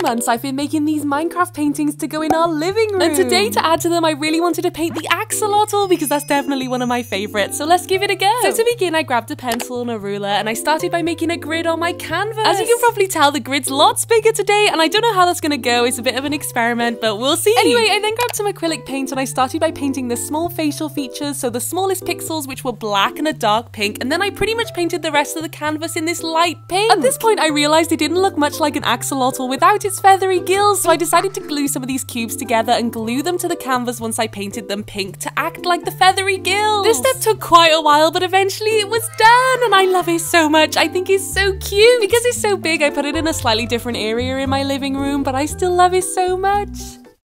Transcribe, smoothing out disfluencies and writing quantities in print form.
months, I've been making these Minecraft paintings to go in our living room. And today, to add to them, I really wanted to paint the axolotl because that's definitely one of my favorites. So let's give it a go. So to begin, I grabbed a pencil and a ruler and I started by making a grid on my canvas. As you can probably tell, the grid's lots bigger today and I don't know how that's gonna go. It's a bit of an experiment, but we'll see. Anyway, I then grabbed some acrylic paint and I started by painting the small facial features, so the smallest pixels, which were black and a dark pink, and then I pretty much painted the rest of the canvas in this light pink. At this point, I realized it didn't look much like an axolotl without its feathery gills, so I decided to glue some of these cubes together and glue them to the canvas once I painted them pink to act like the feathery gills. This step took quite a while, but eventually it was done, and I love it so much. I think it's so cute. Because it's so big, I put it in a slightly different area in my living room, but I still love it so much.